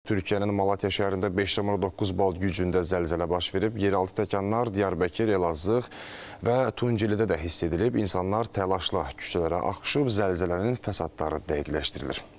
Türkiyənin Malatya şəhərində 5,9 bal gücündə zəlzələ baş verib. Yeraltı təkanlar Diyarbəkir, Elazığ və Tuncelidə də hiss edilib. İnsanlar təlaşla küçələrə axışıb, zəlzələnin fəsadları dəqiqləşdirilir.